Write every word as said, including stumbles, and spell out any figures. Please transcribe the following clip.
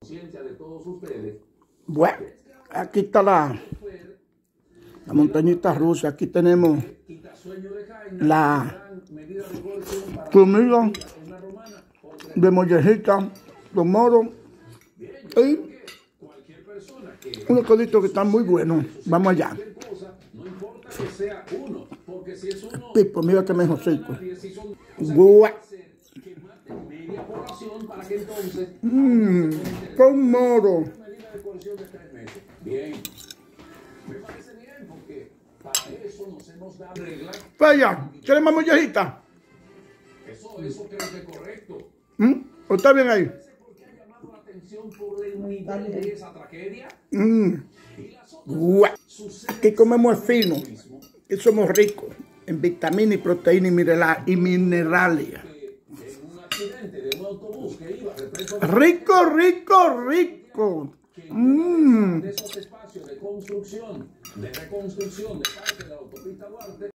Bueno, aquí está la, la montañita rusa. Aquí tenemos la comida de mollejita, los moros y unos coditos que están muy buenos. Vamos allá. Pipo, mira que mejor rico. Buah. Mmm, con moro. Vaya, ¿quieres más mollejita? Eso, eso creo que es correcto. ¿Mm? ¿O está bien ahí? ¿Por qué ha llamado la atención por el nivel de esa tragedia? Mm. Aquí comemos fino y somos ricos en vitaminas y proteínas y minerales. Rico, rico, rico. Mm. De esos espacios de construcción, de reconstrucción de parte de la autopista Duarte.